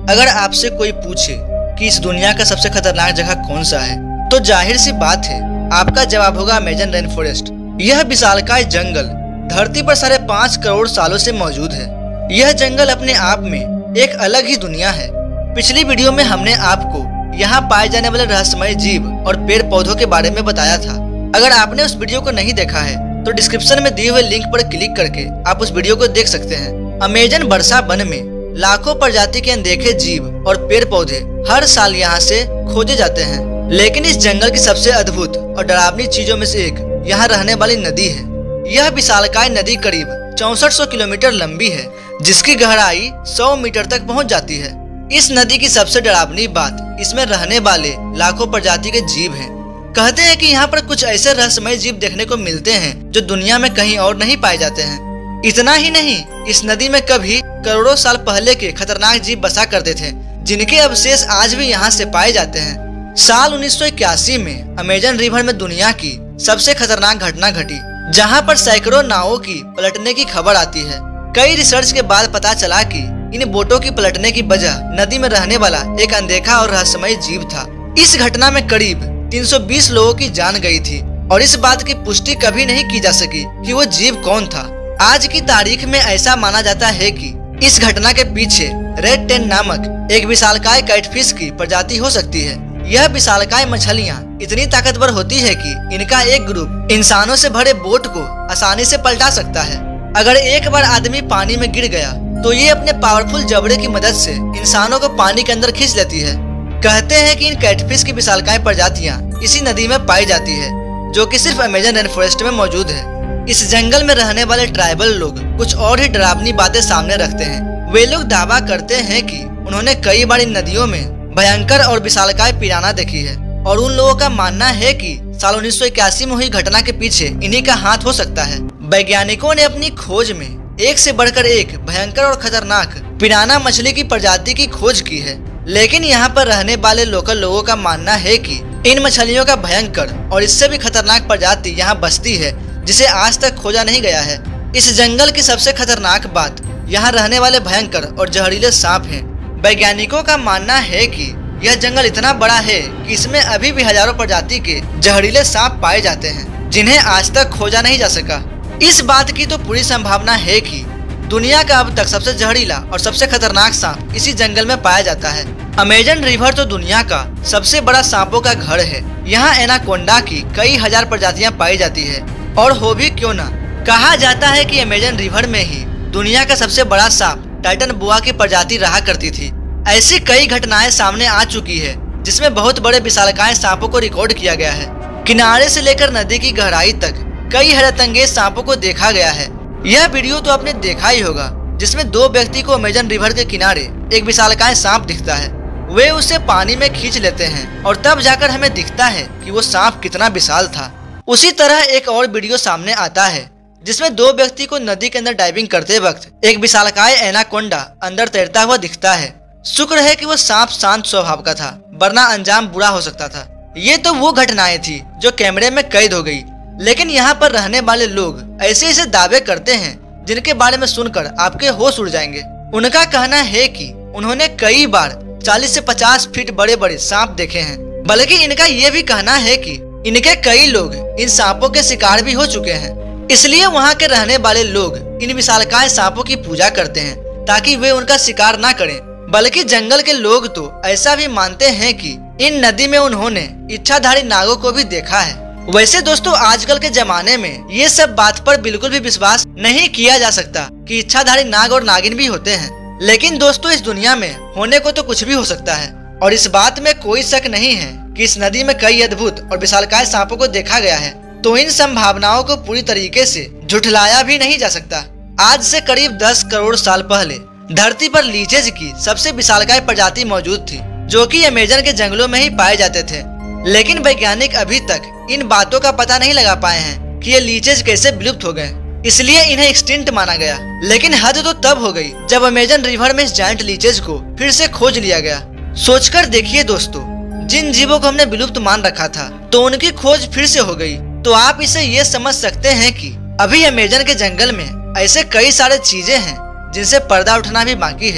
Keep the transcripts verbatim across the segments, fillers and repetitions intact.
अगर आपसे कोई पूछे कि इस दुनिया का सबसे खतरनाक जगह कौन सा है, तो जाहिर सी बात है आपका जवाब होगा अमेजन रेन फॉरेस्ट। यह विशालकाय जंगल धरती पर साढ़े पाँच करोड़ सालों से मौजूद है। यह जंगल अपने आप में एक अलग ही दुनिया है। पिछली वीडियो में हमने आपको यहाँ पाए जाने वाले रहस्यमय जीव और पेड़ पौधों के बारे में बताया था। अगर आपने उस वीडियो को नहीं देखा है तो डिस्क्रिप्शन में दिए हुए लिंक पर क्लिक करके आप उस वीडियो को देख सकते हैं। अमेजन वर्षा वन में लाखों प्रजाति के अनदेखे जीव और पेड़ पौधे हर साल यहाँ से खोजे जाते हैं, लेकिन इस जंगल की सबसे अद्भुत और डरावनी चीजों में से एक यहाँ रहने वाली नदी है। यह विशालकाय नदी करीब चौसठ सौ किलोमीटर लंबी है, जिसकी गहराई सौ मीटर तक पहुँच जाती है। इस नदी की सबसे डरावनी बात इसमें रहने वाले लाखों प्रजाति के जीव हैं। कहते हैं कि यहाँ पर कुछ ऐसे रहस्यमय जीव देखने को मिलते हैं जो दुनिया में कहीं और नहीं पाए जाते हैं। इतना ही नहीं, इस नदी में कभी करोड़ों साल पहले के खतरनाक जीव बसा करते थे, जिनके अवशेष आज भी यहाँ से पाए जाते हैं। साल उन्नीस सौ इक्यासी में अमेजन रिवर में दुनिया की सबसे खतरनाक घटना घटी, जहाँ पर सैकड़ों नावों की पलटने की खबर आती है। कई रिसर्च के बाद पता चला कि इन बोटों की पलटने की वजह नदी में रहने वाला एक अनदेखा और रहस्यमय जीव था। इस घटना में करीब तीन सौ बीस लोगों की जान गई थी और इस बात की पुष्टि कभी नहीं की जा सकी कि वो जीव कौन था। आज की तारीख में ऐसा माना जाता है कि इस घटना के पीछे रेड टेन नामक एक विशालकाय कैटफिश की प्रजाति हो सकती है। यह विशालकाय मछलियाँ इतनी ताकतवर होती है कि इनका एक ग्रुप इंसानों से भरे बोट को आसानी से पलटा सकता है। अगर एक बार आदमी पानी में गिर गया तो ये अपने पावरफुल जबड़े की मदद से इंसानों को पानी के अंदर खींच लेती है। कहते हैं कि इन कैटफिश की विशालकाय प्रजातियां इसी नदी में पाई जाती है, जो कि सिर्फ अमेजन रेन फॉरेस्ट में मौजूद है। इस जंगल में रहने वाले ट्राइबल लोग कुछ और ही डरावनी बातें सामने रखते हैं। वे लोग दावा करते हैं कि उन्होंने कई बार इन नदियों में भयंकर और विशालकाय पिराना देखी है, और उन लोगों का मानना है कि साल उन्नीस सौ इक्यासी में हुई घटना के पीछे इन्हीं का हाथ हो सकता है। वैज्ञानिकों ने अपनी खोज में एक से बढ़कर एक भयंकर और खतरनाक पिराना मछली की प्रजाति की खोज की है, लेकिन यहाँ पर रहने वाले लोकल लोगों का मानना है कि इन मछलियों का भयंकर और इससे भी खतरनाक प्रजाति यहाँ बसती है, जिसे आज तक खोजा नहीं गया है। इस जंगल की सबसे खतरनाक बात यहाँ रहने वाले भयंकर और जहरीले सांप हैं। वैज्ञानिकों का मानना है कि यह जंगल इतना बड़ा है कि इसमें अभी भी हजारों प्रजाति के जहरीले सांप पाए जाते हैं, जिन्हें आज तक खोजा नहीं जा सका। इस बात की तो पूरी संभावना है कि दुनिया का अब तक सबसे जहरीला और सबसे खतरनाक सांप इसी जंगल में पाया जाता है। अमेजन रिवर तो दुनिया का सबसे बड़ा सांपों का घर है। यहाँ एनाकोंडा की कई हजार प्रजातियाँ पाई जाती है, और हो भी क्यों ना, कहा जाता है कि अमेजन रिवर में ही दुनिया का सबसे बड़ा सांप टाइटन बुआ की प्रजाति रहा करती थी। ऐसी कई घटनाएं सामने आ चुकी है, जिसमें बहुत बड़े विशालकाय सांपों को रिकॉर्ड किया गया है। किनारे से लेकर नदी की गहराई तक कई हैरतअंगेज सांपों को देखा गया है। यह वीडियो तो आपने देखा ही होगा, जिसमें दो व्यक्ति को अमेजन रिवर के किनारे एक विशालकाय सांप दिखता है। वे उसे पानी में खींच लेते हैं और तब जाकर हमें दिखता है कि वो सांप कितना विशाल था। उसी तरह एक और वीडियो सामने आता है, जिसमें दो व्यक्ति को नदी के अंदर डाइविंग करते वक्त एक विशालकाय एनाकोंडा अंदर तैरता हुआ दिखता है। शुक्र है कि वो सांप शांत स्वभाव का था, वरना अंजाम बुरा हो सकता था। ये तो वो घटनाएं थी जो कैमरे में कैद हो गई, लेकिन यहाँ पर रहने वाले लोग ऐसे ऐसे दावे करते हैं जिनके बारे में सुनकर आपके होश उड़ जाएंगे। उनका कहना है कि उन्होंने कई बार चालीस से पचास फीट बड़े बड़े सांप देखे हैं। बल्कि इनका ये भी कहना है कि इनके कई लोग इन सांपों के शिकार भी हो चुके हैं। इसलिए वहाँ के रहने वाले लोग इन विशालकाय सांपों की पूजा करते हैं, ताकि वे उनका शिकार ना करें। बल्कि जंगल के लोग तो ऐसा भी मानते हैं कि इन नदी में उन्होंने इच्छाधारी नागों को भी देखा है। वैसे दोस्तों, आजकल के जमाने में ये सब बात पर बिल्कुल भी विश्वास नहीं किया जा सकता कि इच्छाधारी नाग और नागिन भी होते हैं। लेकिन दोस्तों, इस दुनिया में होने को तो कुछ भी हो सकता है, और इस बात में कोई शक नहीं है कि इस नदी में कई अद्भुत और विशालकाय सांपों को देखा गया है। तो इन संभावनाओं को पूरी तरीके से झुठलाया भी नहीं जा सकता। आज से करीब दस करोड़ साल पहले धरती पर लीचेज की सबसे विशालकाय प्रजाति मौजूद थी, जो कि अमेजन के जंगलों में ही पाए जाते थे। लेकिन वैज्ञानिक अभी तक इन बातों का पता नहीं लगा पाए हैं कि ये लीचेज कैसे विलुप्त हो गए, इसलिए इन्हें एक्सटिंक्ट माना गया। लेकिन हद तो तब हो गई जब अमेजन रिवर में इस जायंट लीचेज को फिर से खोज लिया गया। सोचकर देखिए दोस्तों, जिन जीवों को हमने विलुप्त मान रखा था, तो उनकी खोज फिर से हो गई। तो आप इसे ये समझ सकते हैं कि अभी अमेजन के जंगल में ऐसे कई सारे चीजें हैं जिनसे पर्दा उठना भी बाकी है।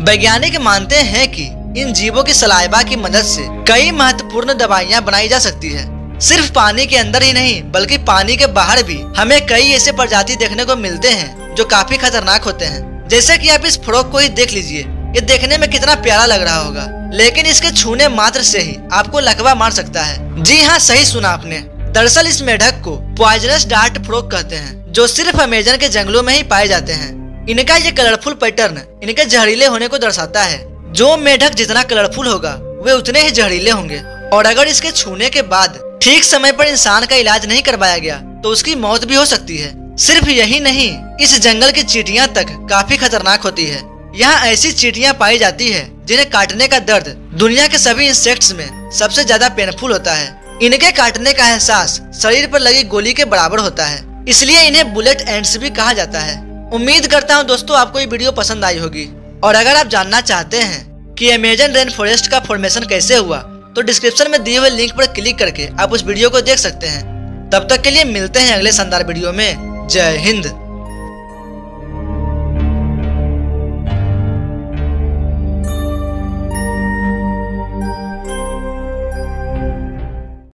वैज्ञानिक मानते हैं कि इन जीवों की सलाइवा की मदद से कई महत्वपूर्ण दवाइयां बनाई जा सकती है। सिर्फ पानी के अंदर ही नहीं बल्कि पानी के बाहर भी हमें कई ऐसे प्रजाति देखने को मिलते हैं जो काफी खतरनाक होते हैं। जैसे कि आप इस फ्रॉग को ही देख लीजिए, ये देखने में कितना प्यारा लग रहा होगा, लेकिन इसके छूने मात्र से ही आपको लकवा मार सकता है। जी हाँ, सही सुना आपने। दरअसल इस मेढक को पॉइजनस डार्ट फ्रॉग कहते हैं, जो सिर्फ अमेजन के जंगलों में ही पाए जाते हैं। इनका ये कलरफुल पैटर्न इनके जहरीले होने को दर्शाता है। जो मेढक जितना कलरफुल होगा वे उतने ही जहरीले होंगे, और अगर इसके छूने के बाद ठीक समय पर इंसान का इलाज नहीं करवाया गया तो उसकी मौत भी हो सकती है। सिर्फ यही नहीं, इस जंगल की चींटियां तक काफी खतरनाक होती है। यहाँ ऐसी चींटियां पाई जाती है जिन्हें काटने का दर्द दुनिया के सभी इंसेक्ट्स में सबसे ज्यादा पेनफुल होता है। इनके काटने का एहसास शरीर पर लगी गोली के बराबर होता है, इसलिए इन्हें बुलेट एंड्स भी कहा जाता है। उम्मीद करता हूँ दोस्तों आपको ये वीडियो पसंद आई होगी, और अगर आप जानना चाहते हैं कि अमेजन रेन फॉरेस्ट का फॉर्मेशन कैसे हुआ तो डिस्क्रिप्शन में दिए हुए लिंक पर क्लिक करके आप उस वीडियो को देख सकते हैं। तब तक के लिए मिलते हैं अगले शानदार वीडियो में। जय हिंद।